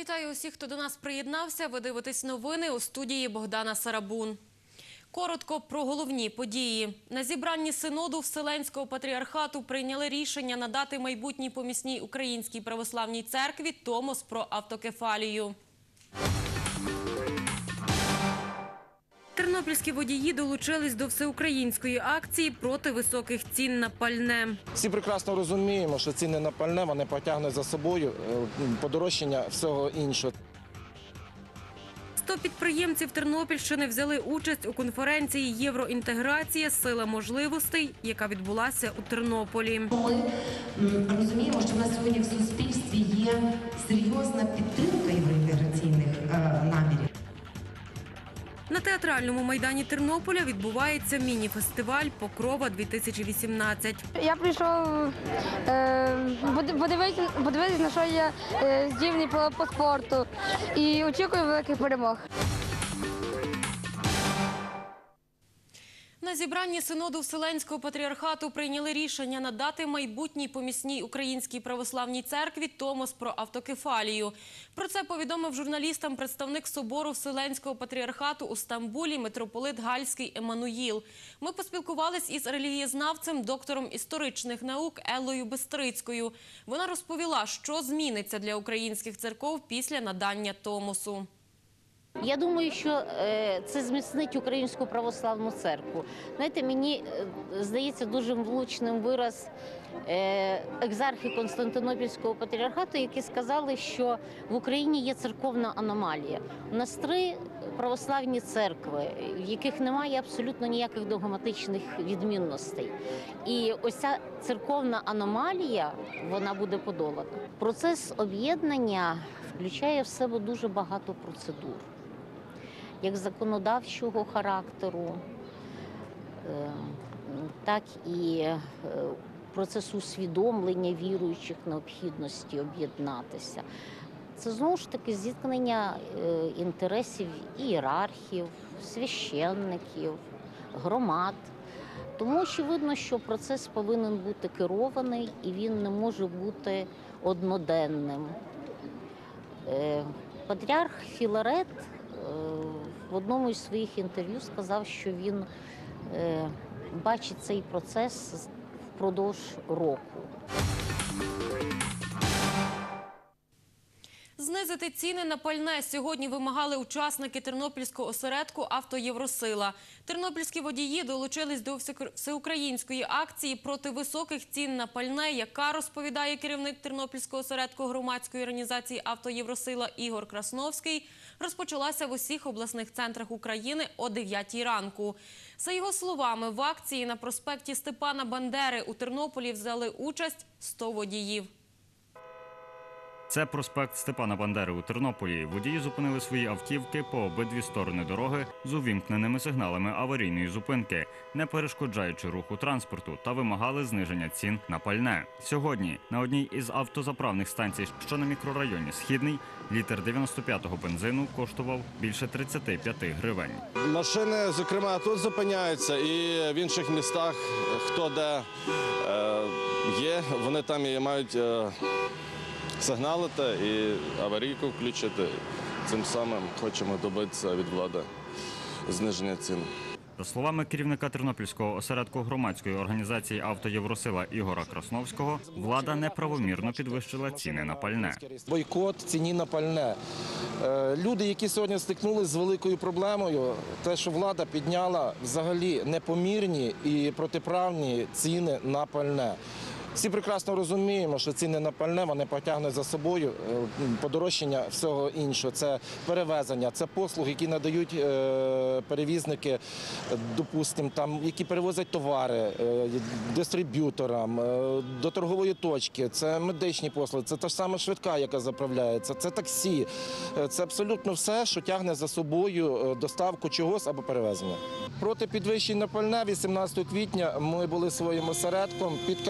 Вітаю усіх, хто до нас приєднався. Ви дивитесь новини, у студії Богдана Сарабун. Коротко про головні події. На зібранні Синоду Вселенського патріархату прийняли рішення надати майбутній помісній Українській православній церкві томос про автокефалію. Тернопільські водії долучились до всеукраїнської акції проти високих цін на пальне. Всі прекрасно розуміємо, що ціни на пальне вони потягнуть за собою подорожчання всього іншого. 100 підприємців Тернопільщини взяли участь у конференції «Євроінтеграція. Сила можливостей», яка відбулася у Тернополі. Ми розуміємо, що в нас сьогодні в суспільстві є серйозна підтримка євроінтеграційних намірів. На театральному майдані Тернополя відбувається міні-фестиваль «Покрова-2018». Я прийшов подивитися, на що я здібний по спорту, і очікую великих перемог. На зібранні Синоду Вселенського патріархату прийняли рішення надати майбутній помісній Українській православній церкві томос про автокефалію. Про це повідомив журналістам представник Собору Вселенського патріархату у Стамбулі митрополит Гальський Еммануїл. Ми поспілкувались із релігієзнавцем, доктором історичних наук Еллою Бистрицькою. Вона розповіла, що зміниться для українських церков після надання томосу. Я думаю, що це зміцнить Українську православну церкву. Знаєте, мені здається дуже влучним вираз екзархи Константинопільського патріархату, які сказали, що в Україні є церковна аномалія. У нас 3 православні церкви, в яких немає абсолютно ніяких догматичних відмінностей. І ось ця церковна аномалія, вона буде подолана. Процес об'єднання включає в себе дуже багато процедур, як законодавчого характеру, так і процесу усвідомлення віруючих необхідності об'єднатися. Це знову ж таки зіткнення інтересів ієрархів, священників, громад. Тому очевидно, що процес повинен бути керований і він не може бути одноденним. Патріарх Філарет в одному із своїх інтерв'ю сказав, що він бачить цей процес впродовж року. Знизити ціни на пальне сьогодні вимагали учасники тернопільського осередку «Автоєвросила». Тернопільські водії долучились до всеукраїнської акції проти високих цін на пальне, яка, розповідає керівник тернопільського осередку громадської організації «Автоєвросила» Ігор Красновський, розпочалася в усіх обласних центрах України о 9-й ранку. За його словами, в акції на проспекті Степана Бандери у Тернополі взяли участь 100 водіїв. Це проспект Степана Бандери у Тернополі. Водії зупинили свої автівки по обидві сторони дороги з увімкненими сигналами аварійної зупинки, не перешкоджаючи руху транспорту, та вимагали зниження цін на пальне. Сьогодні на одній із автозаправних станцій, що на мікрорайоні Східний, літр 95-го бензину коштував більше 35 гривень. Машини, зокрема, тут зупиняються і в інших містах, хто де є, вони там і мають сигналити і аварійку включити. Цим самим хочемо добитися від влади зниження цін. За словами керівника Тернопільського осередку громадської організації «Автоєвросила» Ігора Красновського, влада неправомірно підвищила ціни на пальне. Бойкот ціні на пальне. Люди, які сьогодні стикнулися з великою проблемою, те, що влада підняла взагалі непомірні і протиправні ціни на пальне. Всі прекрасно розуміємо, що ціни на пальне вони потягнуть за собою подорожчання всього іншого. Це перевезення, це послуги, які надають перевізники, допустимо, там, які перевозять товари дистриб'юторам, до торгової точки, це медичні послуги, це та ж сама швидка, яка заправляється, це таксі. Це абсолютно все, що тягне за собою доставку чогось або перевезення. Проти підвищень на пальне 18 квітня ми були своїм осередком під Кабінетом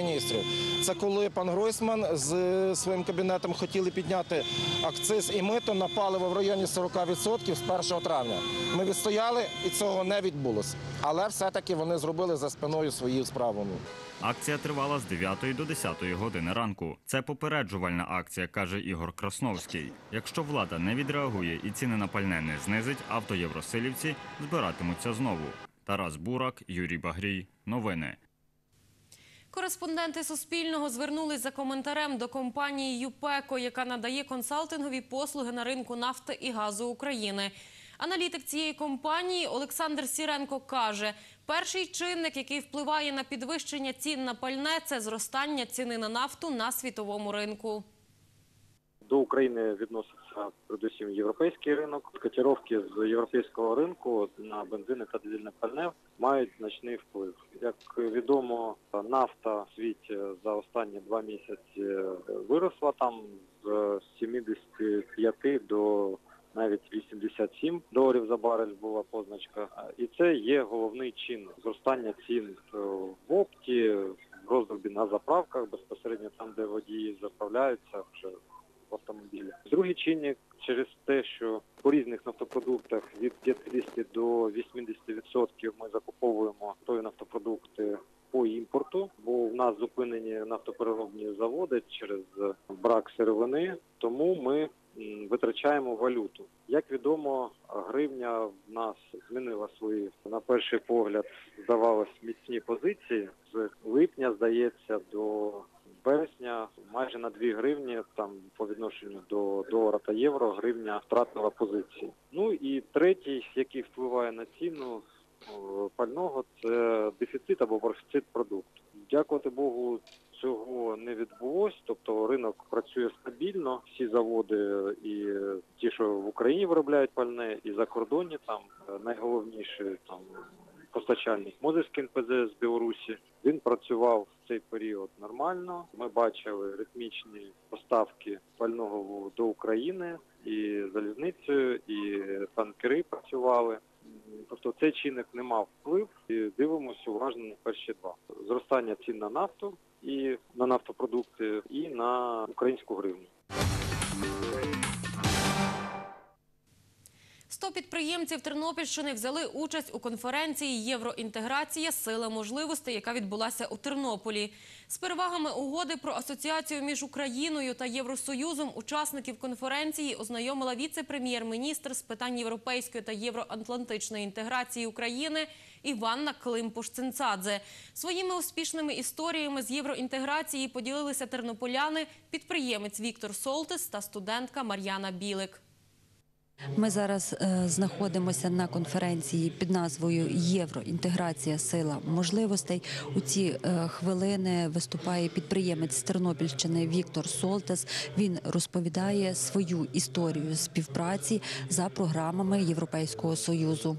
міністрів. Це коли пан Гройсман з своїм кабінетом хотіли підняти акциз і мито на паливо в районі 40% з 1 травня. Ми відстояли і цього не відбулося. Але все-таки вони зробили за спиною свою справу. Акція тривала з 9 до 10 години ранку. Це попереджувальна акція, каже Ігор Красновський. Якщо влада не відреагує і ціни на пальне не знизить, автоєвросилівці збиратимуться знову. Тарас Бурак, Юрій Багрій. Новини. Кореспонденти Суспільного звернулись за коментарем до компанії «ЮПЕКО», яка надає консалтингові послуги на ринку нафти і газу України. Аналітик цієї компанії Олександр Сіренко каже, перший чинник, який впливає на підвищення цін на пальне – це зростання ціни на нафту на світовому ринку. До України відноситься передусім європейський ринок. Котировки з європейського ринку на бензини та дизельне пальне мають значний вплив. Як відомо, нафта в світі за останні 2 місяці виросла там з 75 до навіть $87 за барель була позначка. І це є головний чинник зростання цін в опті, в роздобі на заправках, безпосередньо там, де водії заправляються вже в автомобілі. Другий чинник через те, що по різних нафтопродуктах від 50 до 80% ми закуповуємо готові нафтопродукти по імпорту, бо в нас зупинені нафтопереробні заводи через брак сировини, тому ми витрачаємо валюту. Як відомо, гривня в нас змінила свої, на перший погляд, здавалось, міцні позиції. З липня, здається, до вересня майже на 2 гривні, там по відношенню до долара та євро, гривня втратила позиції. Ну і третій, який впливає на ціну пального, це дефіцит або профіцит продукту. Дякувати Богу, цього не відбулось, тобто ринок працює стабільно, всі заводи і ті, що в Україні виробляють пальне, і закордонні, там найголовніший там постачальник Мозирський НПЗ з Білорусі, він працював в цей період нормально. Ми бачили ритмічні поставки пального до України, і залізницею, і танкери працювали. Тобто цей чинник не мав вплив, і дивимося уважно на перші два. Зростання цін на нафту, і на нафтопродукти, і на українську гривню. 100 підприємців Тернопільщини взяли участь у конференції «Євроінтеграція. Сила можливостей», яка відбулася у Тернополі. З перевагами угоди про асоціацію між Україною та Євросоюзом учасників конференції ознайомила віце-прем'єр-міністр з питань європейської та євроатлантичної інтеграції України Іванна Климпуш-Цинцадзе. Своїми успішними історіями з євроінтеграції поділилися тернополяни, підприємець Віктор Солтис та студентка Мар'яна Білик. Ми зараз знаходимося на конференції під назвою «Євроінтеграція. Сила можливостей». У ці хвилини виступає підприємець з Тернопільщини Віктор Солтис. Він розповідає свою історію співпраці за програмами Європейського Союзу.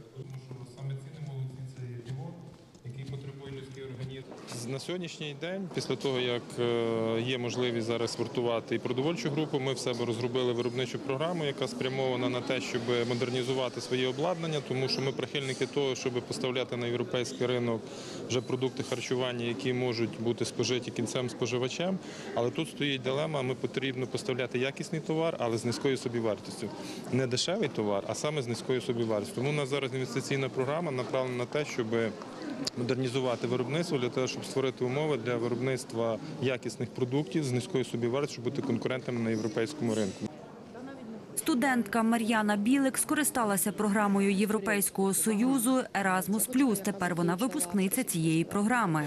На сьогоднішній день, після того, як є можливість зараз експортувати і продовольчу групу, ми в себе розробили виробничу програму, яка спрямована на те, щоб модернізувати своє обладнання, тому що ми прихильники того, щоб поставляти на європейський ринок вже продукти харчування, які можуть бути спожиті кінцевим споживачем. Але тут стоїть дилема, ми потрібно поставляти якісний товар, але з низькою собівартістю. Не дешевий товар, а саме з низькою собівартістю. Тому у нас зараз інвестиційна програма направлена на те, щоб модернізувати виробництво для того, щоб створити умови для виробництва якісних продуктів з низькою собівартістю, щоб бути конкурентами на європейському ринку. Студентка Мар'яна Білик скористалася програмою Європейського Союзу «Еразмус+». Тепер вона випускниця цієї програми.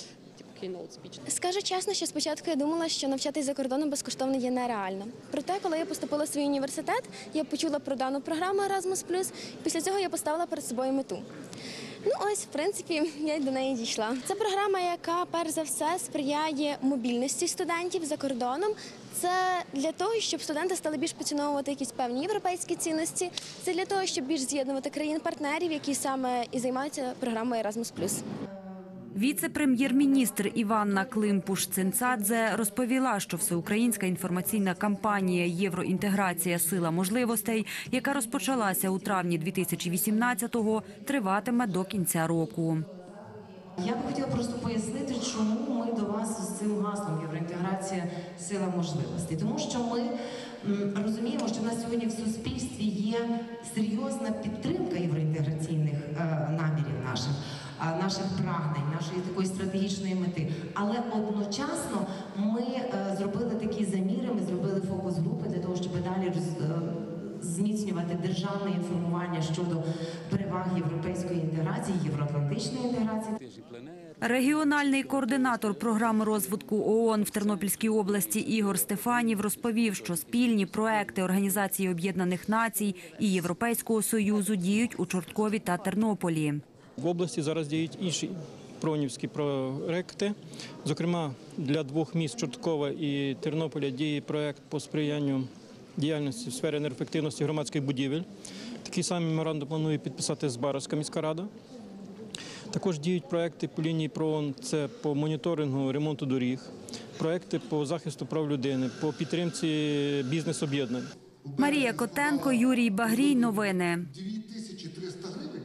Скажу чесно, що спочатку я думала, що навчатись за кордоном безкоштовно є нереально. Проте, коли я поступила в свій університет, я почула про дану програму Erasmus+, після цього я поставила перед собою мету. Ну ось, в принципі, я й до неї дійшла. Це програма, яка, перш за все, сприяє мобільності студентів за кордоном. Це для того, щоб студенти стали більш поціновувати якісь певні європейські цінності. Це для того, щоб більш з'єднувати країн-партнерів, які саме і займаються програмою Erasmus+. Віце-прем'єр-міністр Іванна Климпуш-Цинцадзе розповіла, що всеукраїнська інформаційна кампанія «Євроінтеграція. Сила можливостей», яка розпочалася у травні 2018-го, триватиме до кінця року. Я би хотіла просто пояснити, чому ми до вас з цим гаслом «Євроінтеграція – сила можливостей». Тому що ми розуміємо, що в нас сьогодні в суспільстві є серйозна підтримка євроінтеграційних намірів наших прагнень, нашої такої стратегічної мети. Але одночасно ми зробили такі заміри, ми зробили фокус-групи для того, щоб далі зміцнювати державне інформування щодо переваг європейської інтеграції, євроатлантичної інтеграції. Регіональний координатор програми розвитку ООН в Тернопільській області Ігор Стефанів розповів, що спільні проекти Організації Об'єднаних Націй і Європейського Союзу діють у Чорткові та Тернополі. В області зараз діють інші пронівські проекти. Зокрема, для двох міст Чорткова і Тернополя діє проект по сприянню діяльності в сфері енергоефективності громадських будівель. Такий самий меморандум планує підписати Збаразька міська рада. Також діють проекти по лінії ПРООН, це по моніторингу ремонту доріг, проекти по захисту прав людини, по підтримці бізнес-об'єднань. Марія Котенко, Юрій Багрій. Новини. 2300 гривень.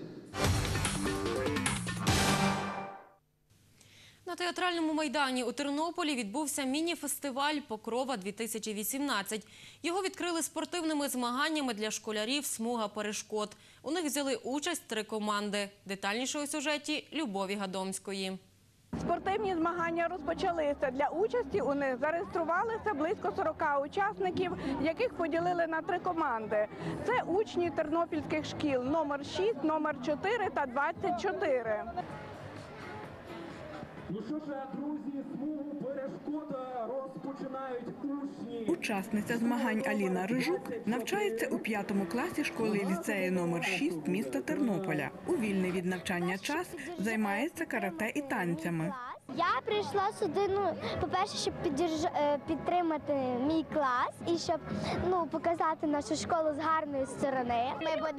На театральному майдані у Тернополі відбувся міні-фестиваль «Покрова-2018». Його відкрили спортивними змаганнями для школярів «Смуга перешкод». У них взяли участь 3 команди. Детальніше у сюжеті Любові Гадомської. Спортивні змагання розпочалися. Для участі у них зареєструвалися близько 40 учасників, яких поділили на 3 команди. Це учні тернопільських шкіл номер 6, номер 4 та 24. Ну що ж, друзі, смугу перешкода розпочинають учні. Учасниця змагань Аліна Рижук навчається у 5 класі школи ліцею номер 6 міста Тернополя. У вільний від навчання час займається карате і танцями. Я прийшла сюди, по-перше, щоб підтримати мій клас і щоб показати нашу школу з гарної сторони.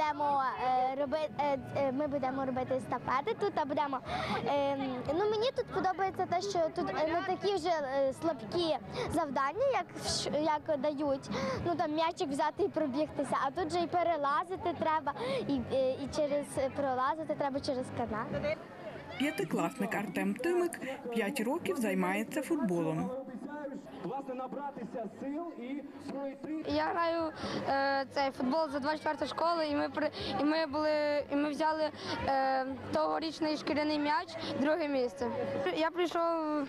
Ми будемо робити естафети тут, а будемо. Мені тут подобається те, що тут не такі вже слабкі завдання, як дають. Там м'ячик взяти і пробігтися, а тут же і перелазити треба, і пролазити треба через канал. 5-класник Артем Тимик 5 років займається футболом. Я граю цей футбол за 24 школи, і ми взяли тогорічний шкіряний м'яч, 2 місце. Я прийшов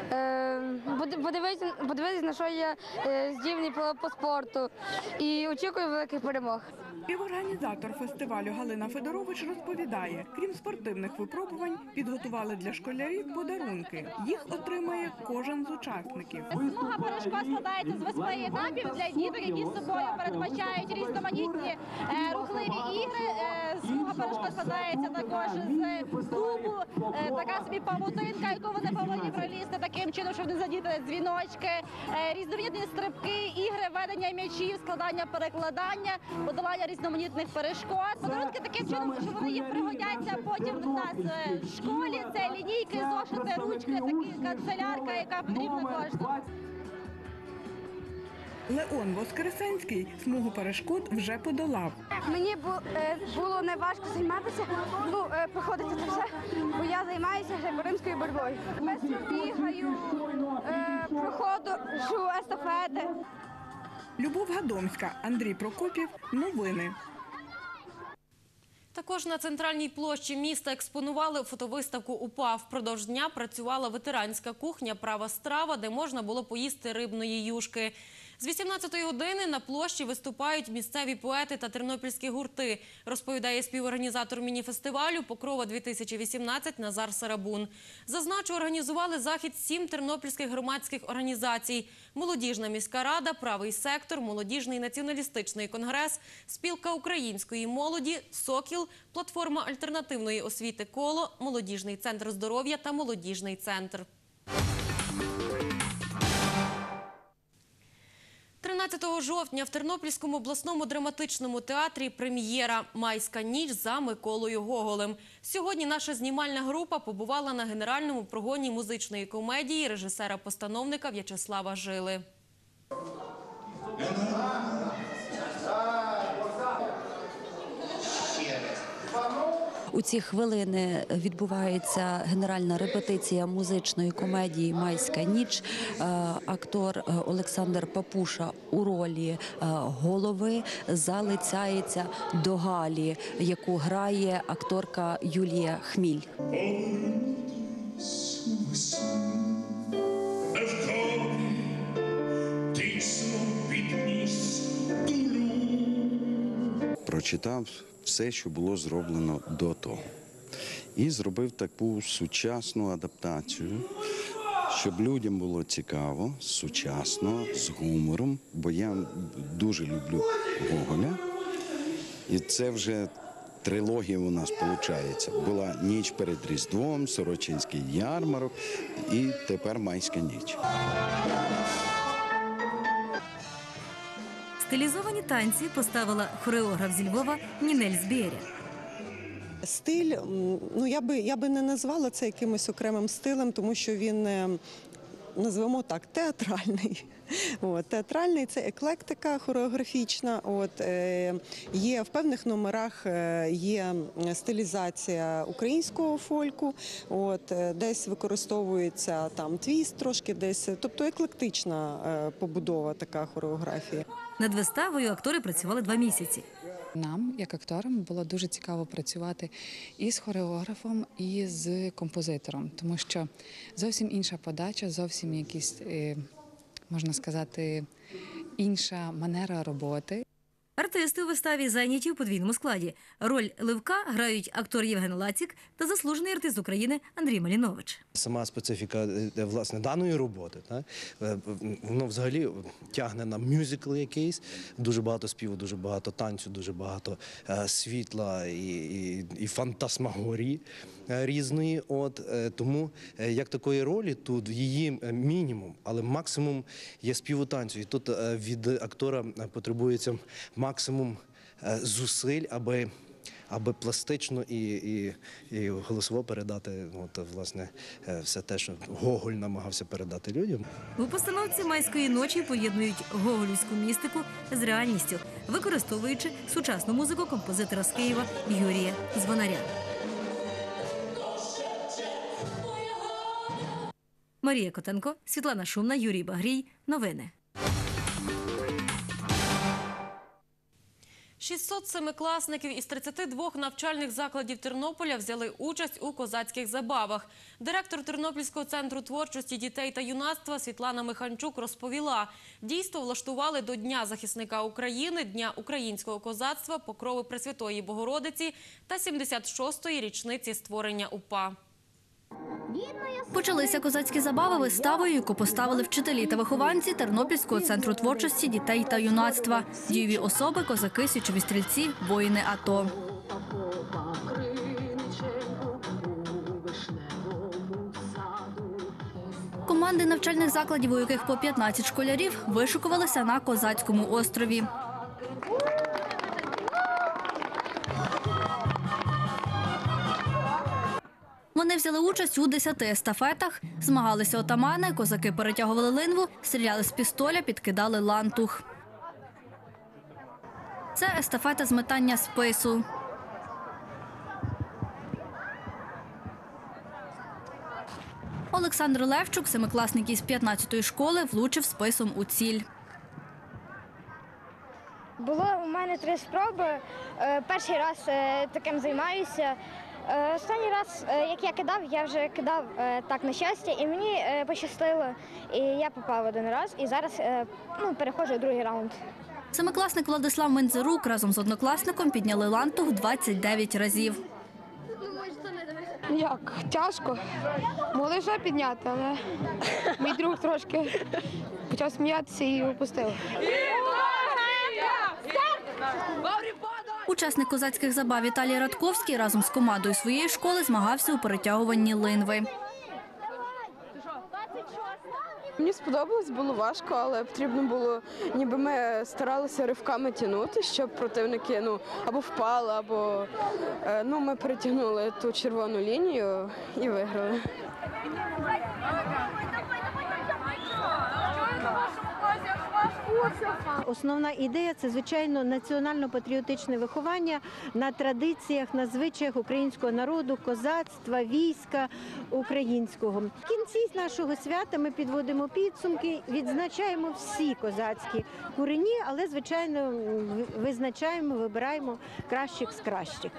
подивитися, на що я здібний по спорту, і очікую великих перемог. Співорганізатор фестивалю Галина Федорович розповідає, крім спортивних випробувань, підготували для школярів подарунки. Їх отримає кожен з учасників. Смуга перешкод складається з 8 етапів для діток, які з собою передбачають різноманітні рухливі ігри. Смуга перешкод складається також з дубу, така собі павутинка, яку вони повинні пролізти таким чином, щоб не задіти дзвіночки, різноманітні стрибки, ігри, ведення м'ячів, складання, перекладання, подолання різноманітних перешкод. Подарунки таким чином, що вони їм пригодяться потім в нас в школі. Це лінійки, зошити, ручки, такі канцелярка, яка потрібна кожному. Леон Воскресенський смугу перешкод вже подолав. Мені було не важко займатися, проходити це все, бо я займаюся греко-римською боротьбою. Бігаю, проходжу естафети. Любов Гадомська, Андрій Прокопів. Новини. Також на центральній площі міста експонували фотовиставку УПА. Впродовж дня працювала ветеранська кухня «Права страва», де можна було поїсти рибної юшки. З 18-ї години на площі виступають місцеві поети та тернопільські гурти, розповідає співорганізатор міні-фестивалю «Покрова-2018» Назар Сарабун. Зазначу, організували захід 7 тернопільських громадських організацій – Молодіжна міська рада, Правий сектор, Молодіжний націоналістичний конгрес, Спілка української молоді, Сокіл, Платформа альтернативної освіти «Коло», Молодіжний центр здоров'я та Молодіжний центр. 13 жовтня в Тернопільському обласному драматичному театрі прем'єра «Майська ніч» за Миколою Гоголем. Сьогодні наша знімальна група побувала на генеральному прогоні музичної комедії режисера-постановника В'ячеслава Жили. У ці хвилини відбувається генеральна репетиція музичної комедії «Майська ніч». Актор Олександр Папуша у ролі голови залицяється до Галі, яку грає акторка Юлія Хміль. Прочитав все, що було зроблено до того. І зробив таку сучасну адаптацію, щоб людям було цікаво, сучасно, з гумором, бо я дуже люблю Гоголя. І це вже трилогія у нас виходить. Була «Ніч перед Різдвом», «Сорочинський ярмарок» і тепер «Майська ніч». Стилізовані танці поставила хореограф зі Львова Нінель Збєря. Стиль, ну я би не назвала це якимось окремим стилем, тому що він, назвемо так, театральний. Театральний – це еклектика хореографічна. Є в певних номерах є стилізація українського фольку, десь використовується там твіст трошки, десь, тобто еклектична побудова така хореографія. Над виставою актори працювали 2 місяці. Нам, як акторам, було дуже цікаво працювати і з хореографом, і з композитором, тому що зовсім інша подача, зовсім якісь, можна сказати, інша манера роботи. Артисти у виставі зайняті в подвійному складі. Роль Левка грають актор Євген Лацік та заслужений артист України Андрій Малінович. Сама специфіка, власне, даної роботи, воно взагалі тягне на мюзикл якийсь, дуже багато співу, дуже багато танцю, дуже багато світла і фантасмагорії різної. Тому як такої ролі тут її мінімум, але максимум є співу танцю. І тут від актора потребується максимум зусиль, аби пластично і голосово передати власне, все те, що Гоголь намагався передати людям. У постановці «Майської ночі» поєднують гоголівську містику з реальністю, використовуючи сучасну музику композитора з Києва Юрія Звонаря. Марія Котенко, Світлана Шумна, Юрій Багрій. Новини. 600 семикласників із 32 навчальних закладів Тернополя взяли участь у козацьких забавах. Директор Тернопільського центру творчості дітей та юнацтва Світлана Миханчук розповіла, дійство влаштували до Дня захисника України, Дня українського козацтва, Покрови Пресвятої Богородиці та 76-ї річниці створення УПА. Почалися козацькі забави виставою, яку поставили вчителі та вихованці Тернопільського центру творчості дітей та юнацтва. Дієві особи, козаки, січові стрільці, воїни АТО. Команди навчальних закладів, у яких по 15 школярів, вишикувалися на Козацькому острові. Вони взяли участь у 10 естафетах, змагалися отамани, козаки перетягували линву, стріляли з пістоля, підкидали лантух. Це естафета з метання спису. Олександр Левчук, семикласник із 15-ї школи, влучив списом у ціль. Було у мене 3 спроби. Перший раз таким займаюся. Останній раз, як я кидав, я вже кидав так на щастя, і мені пощастило, і я попав 1 раз, і зараз переходжу у 2-й раунд. Семикласник Владислав Мензерук разом з однокласником підняли лантух 29 разів. Як? Тяжко. Могли вже підняти, але мій друг трошки почав сміятися і опустив. Учасник козацьких забав Віталій Радковський разом з командою своєї школи змагався у перетягуванні линви. Мені сподобалось, було важко, але потрібно було, ніби ми старалися ривками тягнути, щоб противники або впали, або ми перетягнули ту червону лінію і виграли. Основна ідея – це, звичайно, національно-патріотичне виховання на традиціях, на звичаях українського народу, козацтва, війська українського. В кінці нашого свята ми підводимо підсумки, відзначаємо всі козацькі курені, але, звичайно, визначаємо, вибираємо кращих з кращих.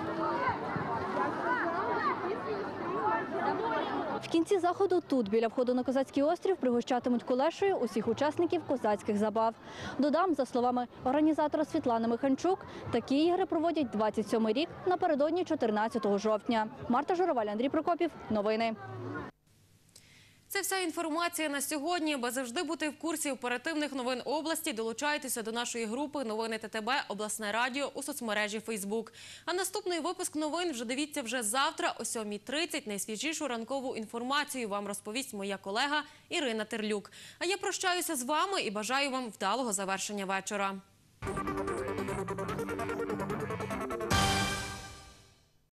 В кінці заходу тут, біля входу на Козацький острів, пригощатимуть кулешею усіх учасників козацьких забав. Додам, за словами організатора Світлани Миханчук, такі ігри проводять 27-й рік напередодні 14 жовтня. Марта Журавель, Андрій Прокопів. Новини. Це вся інформація на сьогодні. Аби завжди бути в курсі оперативних новин області, долучайтеся до нашої групи «Новини ТТБ. Обласне радіо» у соцмережі Фейсбук. А наступний випуск новин дивіться вже завтра о 7:30. Найсвіжішу ранкову інформацію вам розповість моя колега Ірина Терлюк. А я прощаюся з вами і бажаю вам вдалого завершення вечора.